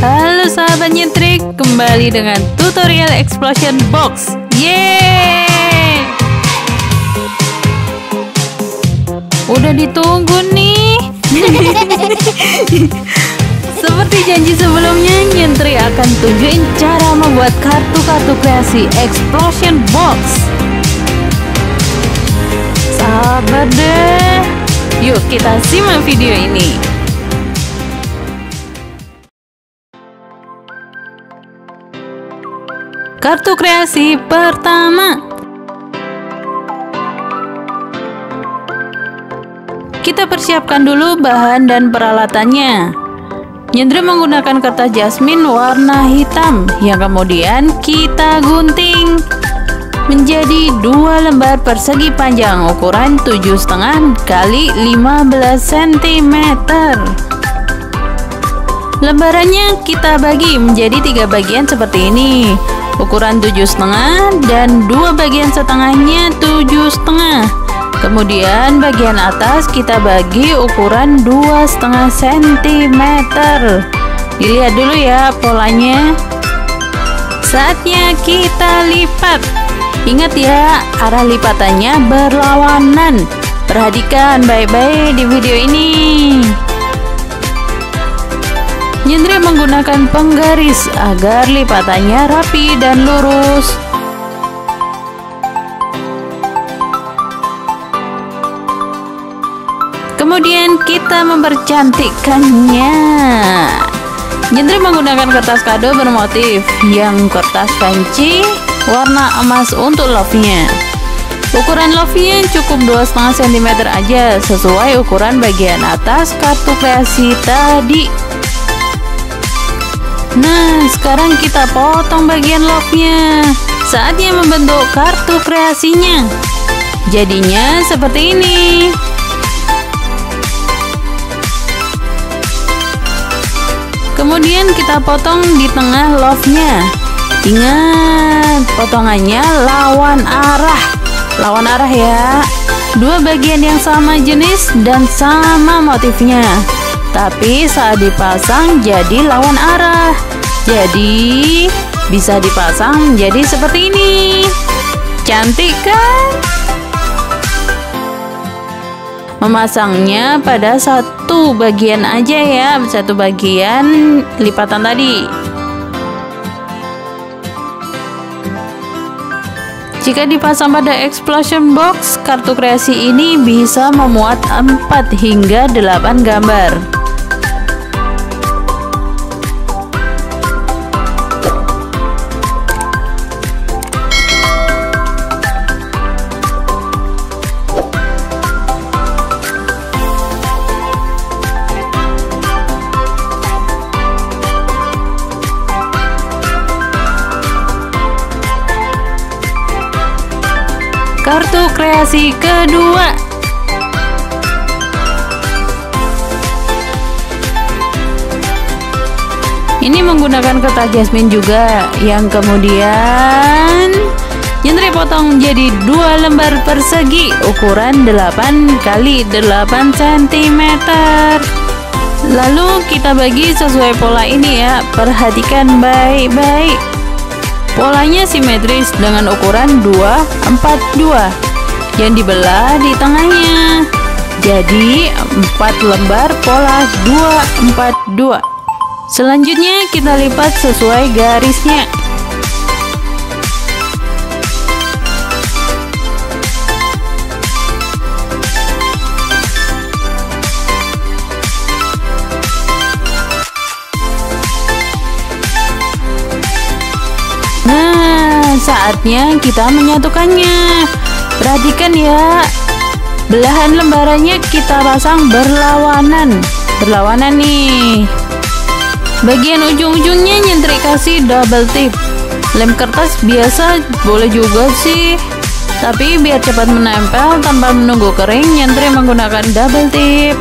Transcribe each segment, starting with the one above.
Halo sahabat nyentrik, kembali dengan tutorial Explosion Box. Yeay! Udah ditunggu nih. Seperti janji sebelumnya, nyentrik akan tunjukin cara membuat kartu-kartu kreasi Explosion Box. Sabar deh. Yuk kita simak video ini. Kartu kreasi pertama. Kita persiapkan dulu bahan dan peralatannya. Nyentrik menggunakan kertas jasmin warna hitam yang kemudian kita gunting menjadi 2 lembar persegi panjang ukuran 7,5 kali 15 cm. Lembarannya kita bagi menjadi 3 bagian seperti ini, ukuran 7,5 dan 2 bagian setengahnya 7,5. Kemudian bagian atas kita bagi ukuran 2,5 cm. Dilihat dulu ya polanya. Saatnya kita lipat. Ingat ya, arah lipatannya berlawanan. Perhatikan baik-baik di video ini. Nyentrik menggunakan penggaris agar lipatannya rapi dan lurus. Kemudian kita mempercantikkannya. Nyentrik menggunakan kertas kado bermotif yang kertas panci warna emas untuk love-nya. Ukuran love-nya cukup 2,5 cm aja, sesuai ukuran bagian atas kartu kreasi tadi. Nah, sekarang kita potong bagian love-nya. Saatnya membentuk kartu kreasinya. Jadinya seperti ini. Kemudian kita potong di tengah love-nya. Ingat, potongannya lawan arah ya. 2 bagian yang sama jenis dan sama motifnya, tapi saat dipasang jadi lawan arah. Jadi bisa dipasang menjadi seperti ini. Cantik kan? Memasangnya pada satu bagian aja ya, satu bagian lipatan tadi. Jika dipasang pada Explosion Box, kartu kreasi ini bisa memuat 4 hingga 8 gambar. Kartu kreasi kedua. Ini menggunakan kertas jasmin juga, yang kemudian nyentrik potong menjadi 2 lembar persegi ukuran 8 kali 8 cm. Lalu kita bagi sesuai pola ini ya. Perhatikan baik-baik. Polanya simetris dengan ukuran 242 yang dibelah di tengahnya. Jadi 4 lembar pola 242. Selanjutnya kita lipat sesuai garisnya. Nah, saatnya kita menyatukannya. Perhatikan ya, belahan lembarannya kita pasang berlawanan nih. Bagian ujung-ujungnya nyentrik kasih double tip. Lem kertas biasa boleh juga sih, tapi biar cepat menempel tanpa menunggu kering, nyentrik menggunakan double tip.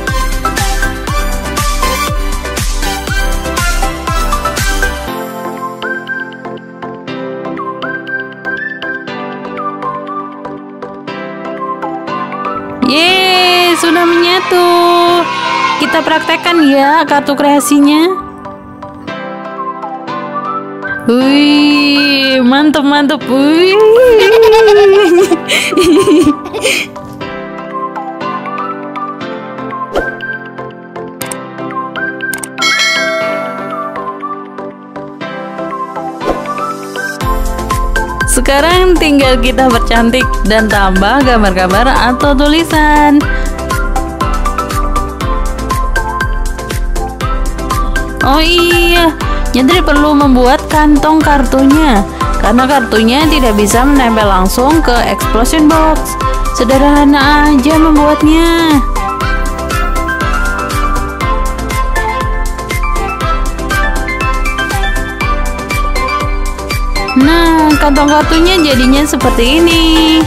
Yeay, sudah menyatu. Kita praktekkan ya kartu kreasinya. Wih, mantap mantap. Wih. Sekarang tinggal kita percantik dan tambah gambar-gambar atau tulisan. Oh iya, Nyentri perlu membuat kantong kartunya, karena kartunya tidak bisa menempel langsung ke explosion box. Sederhana aja membuatnya. Nah, kantong kartunya jadinya seperti ini.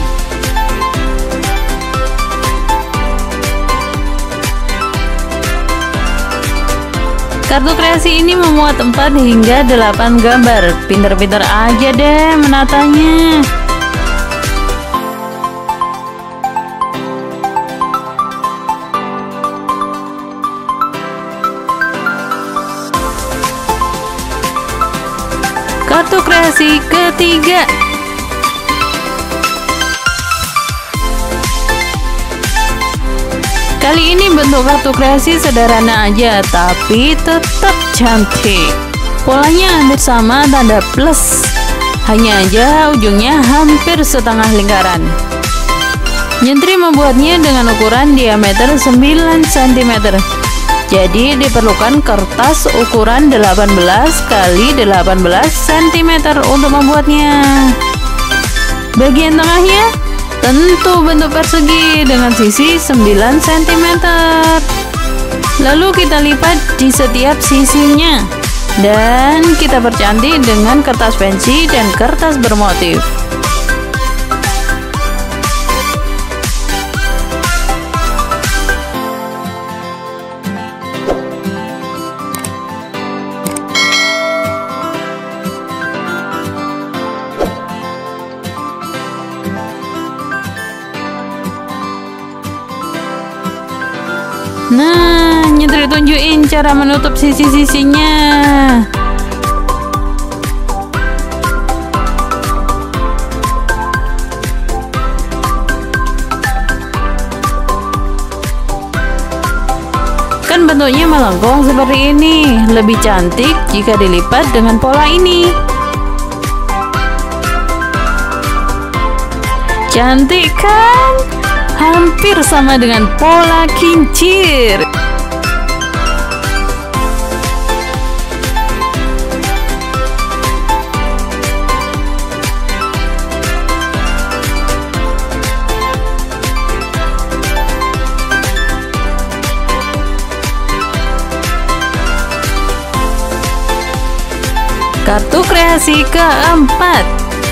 Kartu kreasi ini memuat 4 hingga 8 gambar. Pinter-pinter aja deh menatanya. Kartu kreasi ketiga. Kali ini bentuk kartu kreasi sederhana aja, tapi tetap cantik. Polanya hampir sama tanda plus, hanya aja ujungnya hampir setengah lingkaran. Nyentri membuatnya dengan ukuran diameter 9 cm. Jadi diperlukan kertas ukuran 18 x 18 cm untuk membuatnya. Bagian tengahnya tentu bentuk persegi dengan sisi 9 cm. Lalu kita lipat di setiap sisinya dan kita percantik dengan kertas pensi dan kertas bermotif. Nah, Nyentri tunjukin cara menutup sisi-sisinya. Kan bentuknya melengkung seperti ini. Lebih cantik jika dilipat dengan pola ini. Cantik kan? Hampir sama dengan pola kincir. Kartu kreasi keempat.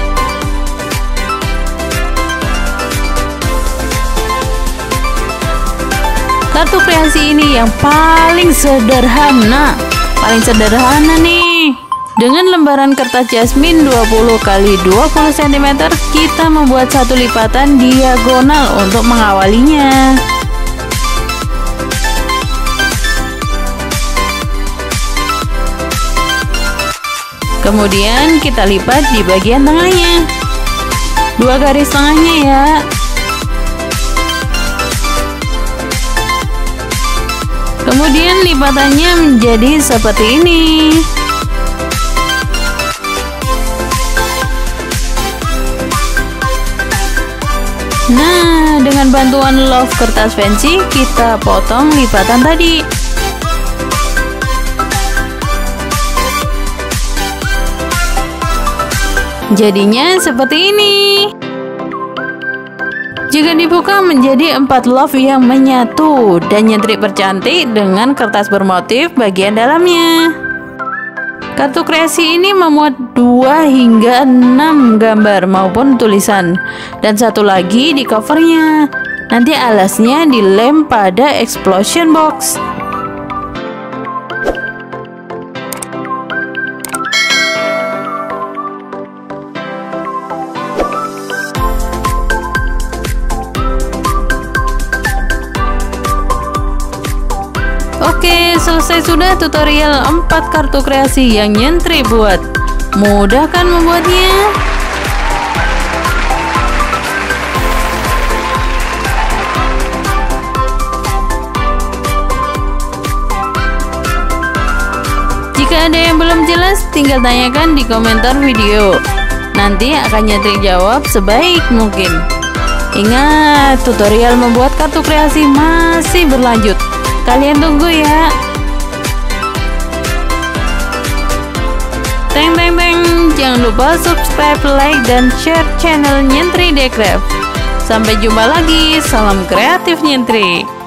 Kartu kreasi ini yang paling sederhana nih. Dengan lembaran kertas jasmine 20 x 20 cm, kita membuat satu lipatan diagonal untuk mengawalinya. Kemudian kita lipat di bagian tengahnya. 2 garis tengahnya ya. Kemudian lipatannya menjadi seperti ini. Nah, dengan bantuan love kertas fancy, kita potong lipatan tadi. Jadinya seperti ini. Jika dibuka menjadi 4 love yang menyatu dan Nyentri percantik dengan kertas bermotif bagian dalamnya. Kartu kreasi ini memuat 2 hingga 6 gambar maupun tulisan dan satu lagi di covernya. Nanti alasnya dilem pada explosion box. Oke, selesai sudah tutorial 4 kartu kreasi yang Nyentri buat. Mudah kan membuatnya? Jika ada yang belum jelas, tinggal tanyakan di komentar video. Nanti akan Nyentrik jawab sebaik mungkin. Ingat, tutorial membuat kartu kreasi masih berlanjut. Kalian tunggu ya. Teng teng teng, jangan lupa subscribe, like, dan share channel Nyentrik Decraft. Sampai jumpa lagi, salam kreatif Nyentrik.